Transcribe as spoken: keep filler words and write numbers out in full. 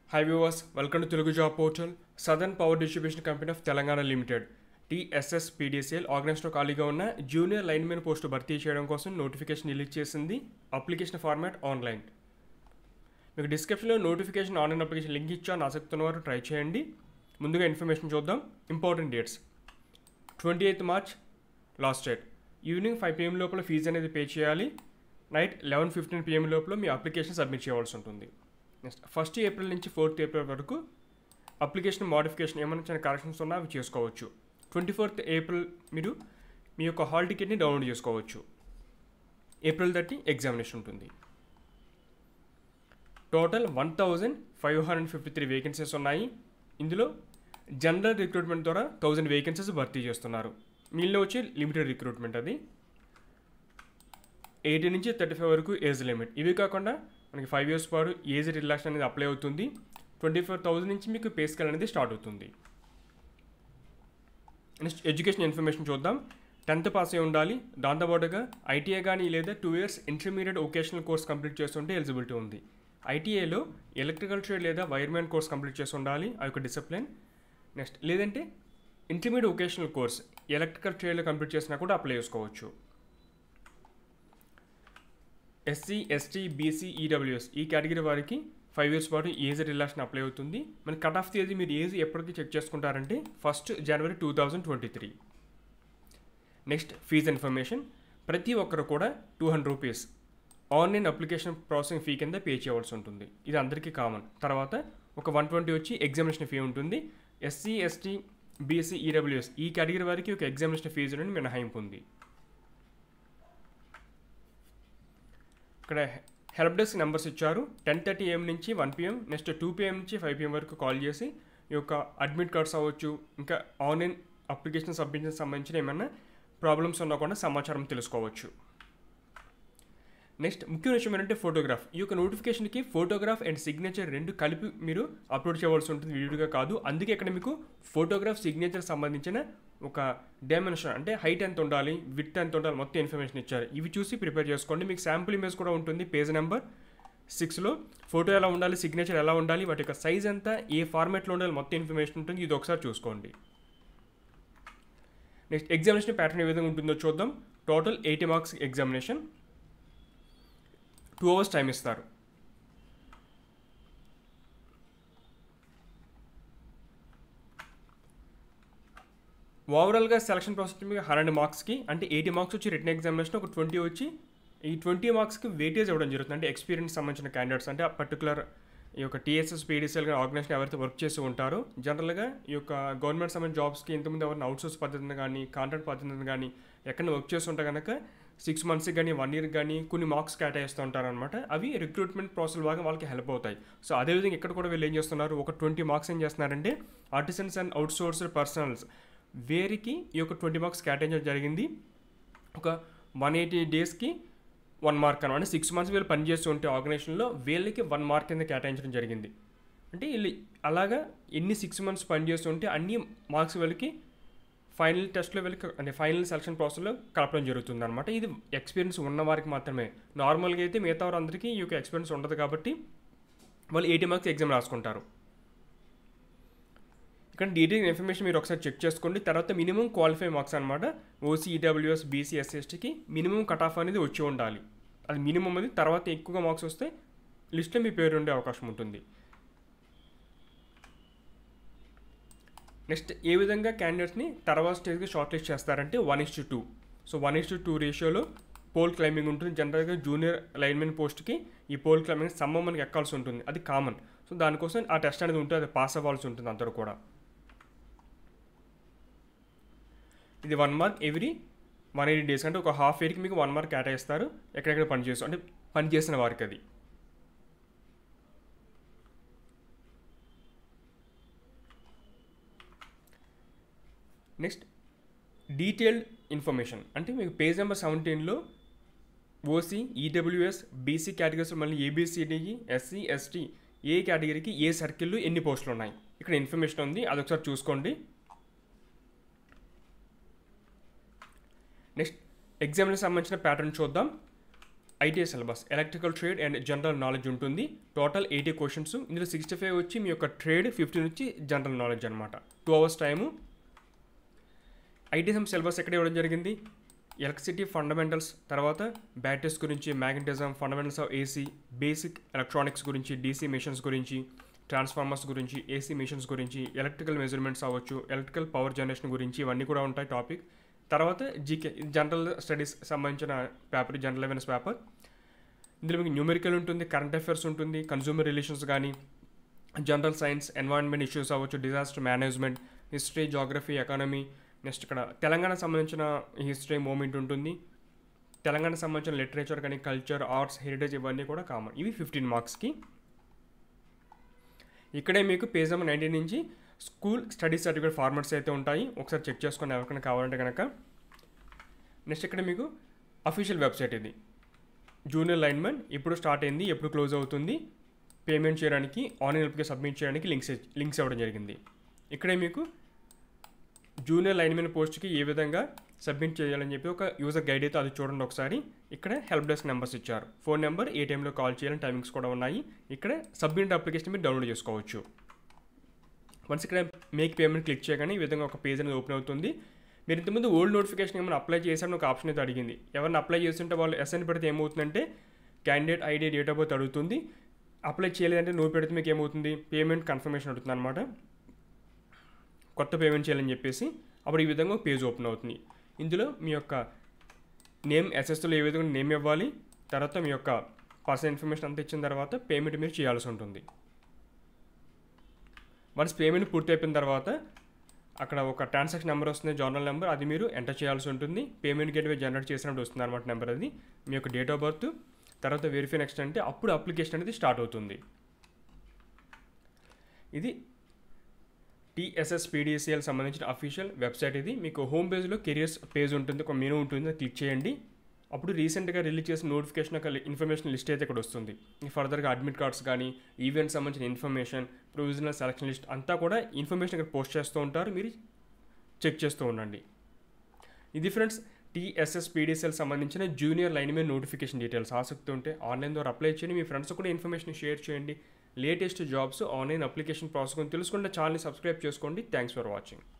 Hi viewers, welcome to Telugu Job Portal. Southern Power Distribution Company of Telangana Limited T S S P D C L ఆర్గనైజ్లో ఖాళీగా ఉన్న junior linemen post భర్తీ చేయడం కోసం notification release చేసింది. Application format online. మీకు డిస్క్రిప్షన్లో notification online application link ఇచ్చాను, ఆసక్తి ఉన్న వారు ట్రై చేయండి. ముందుగా ఇన్ఫర్మేషన్ చూద్దాం. Important dates: twenty eighth March last date. Evening five PM లోపల ఫీజు అనేది పే చేయాలి. నైట్ లెవెన్ ఫిఫ్టీన్ పిఎం లోపల మీ అప్లికేషన్ సబ్మిట్ చేయవలసి ఉంటుంది. నెక్స్ట్ ఫస్ట్ ఏప్రిల్ నుంచి ఫోర్త్ ఏప్రిల్ వరకు అప్లికేషన్ మోడిఫికేషన్ ఏమైనా చిన్న కరెక్షన్స్ ఉన్నా అవి చేసుకోవచ్చు. ట్వంటీ ఫోర్త్ ఏప్రిల్ మీరు మీ యొక్క హాల్ టికెట్ని డౌన్లోడ్ చేసుకోవచ్చు. ఏప్రిల్ థర్టీ ఎగ్జామినేషన్ ఉంటుంది. Total one thousand five hundred fifty three vacancies ఉన్నాయి. ఇందులో జనరల్ రిక్రూట్మెంట్ ద్వారా థౌజండ్ వేకెన్సీస్ భర్తీ చేస్తున్నారు. మిగిలిన వచ్చి లిమిటెడ్ రిక్రూట్మెంట్. అది ఎయిటీన్ నుంచి థర్టీ ఫైవ్ వరకు ఏజ్ లిమిట్. ఇవి కాకుండా మనకి ఫైవ్ ఇయర్స్ పాటు ఏజ్ రిలాక్షన్ అనేది అప్లై అవుతుంది. ట్వంటీ ఫోర్ థౌజండ్ నుంచి మీకు పే స్కేల్ అనేది స్టార్ట్ అవుతుంది. నెక్స్ట్ ఎడ్యుకేషన్ ఇన్ఫర్మేషన్ చూద్దాం. టెన్త్ పాస్ అయి ఉండాలి. దాంతోపాటుగా ఐటీఐ కానీ లేదా two years intermediate vocational course complete చేస్తుంటే ఎలిజిబిలిటీ ఉంది. ఐటీఐలో ఎలక్ట్రికల్ ట్రేడ్ లేదా వైర్మెన్ కోర్స్ కంప్లీట్ చేసి ఉండాలి, ఆ యొక్క డిసిప్లిన్. నెక్స్ట్ లేదంటే ఇంటర్మీడియట్ వొకేషనల్ కోర్స్ ఎలక్ట్రికల్ ట్రేడ్లో కంప్లీట్ చేసినా కూడా అప్లై చేసుకోవచ్చు. ఎస్సీ ఎస్టీ బీసీ ఈడబ్ల్యూఎస్ ఈ కేటగిరీ వారికి ఫైవ్ ఇయర్స్ పాటు ఏజ్ రిలాక్షన్ అప్లై అవుతుంది. మన కట్ ఆఫ్ తేదీ మీరు ఏజ్ ఎప్పటికీ చెక్ చేసుకుంటారంటే first January two thousand twenty three. Next fees information. ప్రతి ఒక్కరు కూడా two hundred rupees online application processing fee కింద పే చేయవలసి ఉంటుంది. ఇది అందరికీ కామన్. తర్వాత ఒక వన్ ట్వంటీ వచ్చి ఎగ్జామినేషన్ ఫీ ఉంటుంది. ఎస్సీ ఎస్టీ బీసీ ఈడబ్ల్యూఎస్ ఈ కేటగిరీ వారికి ఒక ఎగ్జామినేషన్ ఫీజు నుండి మినహాయింపు ఉంది. ఇక్కడ హెల్ప్ డెస్క్ నెంబర్స్ ఇచ్చారు. టెన్ థర్టీ ఏఎం నుంచి one PM, next two PM నుంచి ఫైవ్ పిఎం వరకు కాల్ చేసి ఈ యొక్క అడ్మిట్ కార్డ్స్ అవ్వచ్చు, ఇంకా ఆన్లైన్ అప్లికేషన్ సబ్మిషన్ సంబంధించిన ఏమైనా ప్రాబ్లమ్స్ ఉన్నా కూడా సమాచారం తెలుసుకోవచ్చు. నెక్స్ట్ ముఖ్య విషయం ఏంటంటే ఫోటోగ్రాఫ్. ఈ యొక్క నోటిఫికేషన్కి ఫోటోగ్రాఫ్ అండ్ సిగ్నేచర్ రెండు కలిపి మీరు అప్లోడ్ చేయవలసి ఉంటుంది, వీడియోగా కాదు. అందుకే ఇక్కడ మీకు ఫోటోగ్రాఫ్ సిగ్నేచర్ సంబంధించిన ఒక డైమెన్షన్ అంటే హైట్ ఎంత ఉండాలి, విడ్త్ ఎంత ఉండాలి, మొత్తం ఇన్ఫర్మేషన్ ఇచ్చారు. ఇవి చూసి ప్రిపేర్ చేసుకోండి. మీకు శాంపుల్ ఇమేజ్ కూడా ఉంటుంది పేజ్ నెంబర్ సిక్స్లో. ఫోటో ఎలా ఉండాలి, సిగ్నేచర్ ఎలా ఉండాలి, వాటి యొక్క సైజ్ ఎంత, ఏ ఫార్మాట్లో ఉండాలి, మొత్తం ఇన్ఫర్మేషన్ ఉంటుంది. ఇది ఒకసారి చూసుకోండి. నెక్స్ట్ ఎగ్జామినేషన్ ప్యాటర్న్ ఏ విధంగా ఉంటుందో చూద్దాం. Total eighty marks examination. Two hours time ఇస్తారు. ఓవరాల్గా సెలక్షన్ ప్రాసెస్ మీకు హండ్రెడ్ మార్క్స్కి అంటే ఎయిటీ మార్క్స్ వచ్చి రిటన్ ఎగ్జామినేషన్, ఒక ట్వంటీ వచ్చి ఈ ట్వంటీ మార్క్స్కి వెయిటేజ్ ఇవ్వడం జరుగుతుంది. అంటే ఎక్స్పీరియన్స్ సంబంధించిన క్యాండిడేట్స్ అంటే ఆ పర్టికులర్ ఈ యొక్క టీఎస్ఎస్పీడీసీఎల్ ఆర్గనైజేషన్ ఎవరైతే వర్క్ చేస్తూ ఉంటారో, జనరల్గా ఈ యొక్క గవర్నమెంట్ సంబంధించిన జాబ్స్కి ఇంతకుముందు ఎవరైనా అవుట్సోర్స్ పద్ధతిని కానీ కాంట్రాక్ట్ పద్ధతిని కానీ ఎక్కడైనా వర్క్ చేస్తుంటే కనుక సిక్స్ మంత్స్కి కానీ వన్ ఇయర్కి కానీ కొన్ని మార్క్స్ కేటాయిస్తూ ఉంటారనమాట. అవి రిక్రూట్మెంట్ ప్రాసెస్ బాగా వాళ్ళకి హెల్ప్ అవుతాయి. సో అదేవిధంగా ఇక్కడ కూడా వీళ్ళు ఏం చేస్తున్నారు, ఒక ట్వంటీ మార్క్స్ ఏం చేస్తున్నారంటే ఆర్టిసన్స్ అండ్ అవుట్సోర్స్డ్ పర్సనల్స్ వేరికి ఈ యొక్క ట్వంటీ మార్క్స్ కేటాయించడం జరిగింది. ఒక వన్ ఎయిటీ డేస్కి వన్ మార్క్ అనమాట. సిక్స్ మంత్స్ వీళ్ళు పనిచేస్తూ ఉంటే ఆర్గనైజేషన్లో వీళ్ళకి వన్ మార్క్ కింద కేటాయించడం జరిగింది. అంటే వీళ్ళు అలాగా ఎన్ని సిక్స్ మంత్స్ పనిచేస్తుంటే అన్ని మార్క్స్ వీళ్ళకి ఫైనల్ టెస్ట్లో వీళ్ళకి అంటే ఫైనల్ సెలక్షన్ ప్రాసెస్లో కలపడం జరుగుతుంది అనమాట. ఇది ఎక్స్పీరియన్స్ ఉన్న వారికి మాత్రమే. నార్మల్గా అయితే మిగతా వారందరికీ ఈ యొక్క ఎక్స్పీరియన్స్ ఉండదు కాబట్టి వాళ్ళు ఎయిటీ మార్క్స్ ఎగ్జామ్ రాసుకుంటారు. ఇక్కడ డీటెయిల్ ఇన్ఫర్మేషన్ మీరు ఒకసారి చెక్ చేసుకోండి. తర్వాత మినిమం క్వాలిఫై మార్క్స్ అనమాట. ఓసీ ఈడబ్ల్యూఎస్ బీసీ ఎస్సీ ఎస్టీకి మినిమం కట్ ఆఫ్ అనేది వచ్చి ఉండాలి. అది మినిమం అది. తర్వాత ఎక్కువగా మార్క్స్ వస్తే లిస్ట్లో మీ పేరు ఉండే అవకాశం ఉంటుంది. నెక్స్ట్ ఏ విధంగా క్యాండిడేట్స్ని తర్వాత స్టేజ్కి షార్ట్ లిస్ట్ చేస్తారంటే one is to two. So one is to two రేషియోలో పోల్ క్లైంబింగ్ ఉంటుంది. జనరల్గా జూనియర్ లైన్మెన్ పోస్ట్కి ఈ పోల్ క్లైంబింగ్ స్తంభం మనకి ఎక్కాల్సి ఉంటుంది, అది కామన్. సో దానికోసం ఆ టెస్ట్ అనేది ఉంటుంది, అది పాస్ అవ్వాల్సి ఉంటుంది అందరూ కూడా. ఇది one mark every one eighty days అంటే ఒక హాఫ్ ఇయర్కి మీకు వన్ మార్క్ కేటాయిస్తారు ఎక్కడెక్కడ పని చేస్తూ అంటే పని చేసిన వారికి. అది నెక్స్ట్ డీటెయిల్డ్ ఇన్ఫర్మేషన్ అంటే మీకు పేజ్ నెంబర్ సెవెంటీన్లో ఓసీ ఈడబ్ల్యూఎస్ బీసీ కేటగిరీస్ మళ్ళీ ఏబిసిడికి ఎస్సీ ఎస్టీ ఏ కేటగిరీకి ఏ సర్కిల్లో ఎన్ని పోస్టులు ఉన్నాయి ఇక్కడ ఇన్ఫర్మేషన్ ఉంది, అది ఒకసారి చూసుకోండి. నెక్స్ట్ ఎగ్జామ్కి సంబంధించిన ప్యాటర్న్ చూద్దాం. ITI syllabus electrical trade and general knowledge ఉంటుంది. Total eighty questions. ఇందులో సిక్స్టీ ఫైవ్ వచ్చి మీ యొక్క ట్రేడ్, ఫిఫ్టీన్ వచ్చి జనరల్ నాలెడ్జ్ అనమాట. Two hours time. ITM syllabus ఎక్కడ ఇవ్వడం జరిగింది? ఎలక్ట్రిసిటీ ఫండమెంటల్స్, తర్వాత బ్యాటరీస్ గురించి, magnetism, fundamentals of AC, basic electronics గురించి, డీసీ మెషిన్స్ గురించి, ట్రాన్స్ఫార్మర్స్ గురించి, ఏసీ మెషిన్స్ గురించి, ఎలక్ట్రికల్ మెజర్మెంట్స్ అవ్వచ్చు, ఎలక్ట్రికల్ పవర్ జనరేషన్ గురించి, ఇవన్నీ కూడా ఉంటాయి టాపిక్. తర్వాత జీకే జనరల్ స్టడీస్ సంబంధించిన పేపర్, జనరల్ అవేర్నెస్ పేపర్. ఇందులో మీకు న్యూమెరికల్ ఉంటుంది, కరెంట్ అఫైర్స్ ఉంటుంది, కన్స్యూమర్ రిలేషన్స్ కానీ, జనరల్ సైన్స్, ఎన్వైరన్మెంట్ ఇష్యూస్ అవ్వచ్చు, disaster management, history, geography, economy. Next ఇక్కడ తెలంగాణకు సంబంధించిన హిస్టరీ మూమెంట్ ఉంటుంది. తెలంగాణకు సంబంధించిన లిటరేచర్ కానీ, కల్చర్, ఆర్ట్స్, హెరిటేజ్ ఇవన్నీ కూడా కామన్. ఇవి ఫిఫ్టీన్ మార్క్స్కి. ఇక్కడే మీకు పేజ్ నెంబర్ నైన్టీన్ నుంచి స్కూల్ స్టడీ సర్టిఫికేట్ ఫార్మాట్స్ అయితే ఉంటాయి. ఒకసారి చెక్ చేసుకొని ఎవరికైనా కావాలంటే కనుక. నెక్స్ట్ ఇక్కడ మీకు అఫీషియల్ వెబ్సైట్ ఇది. జూనియర్ లైన్మెన్ ఎప్పుడు స్టార్ట్ అయింది, ఎప్పుడు క్లోజ్ అవుతుంది, పేమెంట్ చేయడానికి, ఆన్లైన్ అప్లికేషన్ సబ్మిట్ చేయడానికి లింక్స్ లింక్స్ ఇవ్వడం జరిగింది. ఇక్కడే మీకు జూనియర్ లైన్మెన్ పోస్ట్కి ఏ విధంగా సబ్మిట్ చేయాలని చెప్పి ఒక యూజర్ గైడ్ అయితే అది చూడండి ఒకసారి. ఇక్కడ హెల్ప్ డెస్క్ నెంబర్స్ ఇచ్చారు. ఫోన్ నెంబర్, ఏ టైంలో కాల్ చేయాలని టైమింగ్స్ కూడా ఉన్నాయి. ఇక్కడ సబ్మిట్ అప్లికేషన్ మీరు డౌన్లోడ్ చేసుకోవచ్చు. వన్స్ ఇక్కడ మేక్ పేమెంట్ క్లిక్ చేయగానే ఈ విధంగా ఒక పేజ్ అనేది ఓపెన్ అవుతుంది. మీరు ఇంతకుముందు ఓల్డ్ నోటిఫికేషన్ ఏమైనా అప్లై చేశారని ఒక ఆప్షన్ అయితే అడిగింది. ఎవరిని అప్లై చేస్తుంటే వాళ్ళు ఎస్ఎన్ పెడితే ఏమవుతుందంటే candidate ID, date of birth అడుగుతుంది. అప్లై చేయలేదంటే నువ్వు పెడితే మీకు ఏమవుతుంది, పేమెంట్ కన్ఫర్మేషన్ అడుగుతుంది అనమాట. కొత్త పేమెంట్ చేయాలని చెప్పేసి అప్పుడు ఈ విధంగా పేజ్ ఓపెన్ అవుతుంది. ఇందులో మీ యొక్క నేమ్, ఎస్ఎస్లో ఏ విధంగా నేమ్ ఇవ్వాలి, తర్వాత మీ యొక్క పర్సనల్ ఇన్ఫర్మేషన్ అంతా ఇచ్చిన తర్వాత పేమెంట్ మీరు చేయాల్సి ఉంటుంది. వన్స్ పేమెంట్ పూర్తి అయిపోయిన తర్వాత అక్కడ ఒక ట్రాన్సాక్షన్ నెంబర్ వస్తుంది, జర్నల్ నెంబర్, అది మీరు ఎంటర్ చేయాల్సి ఉంటుంది. పేమెంట్ గేట్వే జనరేట్ చేసినప్పుడు వస్తుంది అనమాట నెంబర్. అది మీ యొక్క డేట్ ఆఫ్ బర్త్, తర్వాత వెరిఫై నెక్స్ట్ అంటే అప్పుడు అప్లికేషన్ అనేది స్టార్ట్ అవుతుంది. ఇది టీఎస్ఎస్పీడీసీఎల్ సంబంధించిన అఫీషియల్ వెబ్సైట్. ఇది మీకు హోమ్ పేజ్లో కెరియర్స్ పేజ్ ఉంటుంది, ఒక మెనూ ఉంటుంది, క్లిక్ చేయండి. అప్పుడు రీసెంట్గా రిలీజ్ చేసిన నోటిఫికేషన్ యొక్క ఇన్ఫర్మేషన్ లిస్ట్ అయితే ఇక్కడ వస్తుంది. ఫర్దర్గా అడ్మిట్ కార్డ్స్ కానీ, ఈవెంట్స్ సంబంధించిన ఇన్ఫర్మేషన్, ప్రొవిజనల్ సెలక్షన్ లిస్ట్ అంతా కూడా ఇన్ఫర్మేషన్ ఇక్కడ పోస్ట్ చేస్తూ ఉంటారు. మీరు చెక్ చేస్తూ ఉండండి. ఇది ఫ్రెండ్స్ టీఎస్ఎస్పీడీసీఎల్ సంబంధించిన జూనియర్ లైన్మెన్ నోటిఫికేషన్ డీటెయిల్స్. ఆసక్తి ఉంటే ఆన్లైన్ ద్వారా అప్లై చేయండి. మీ ఫ్రెండ్స్ కూడా ఇన్ఫర్మేషన్ షేర్ చేయండి. Latest jobs, online application process గురించి తెలుసుకుంటే ఛానల్ని సబ్స్క్రైబ్ చేసుకోండి. Thanks for watching.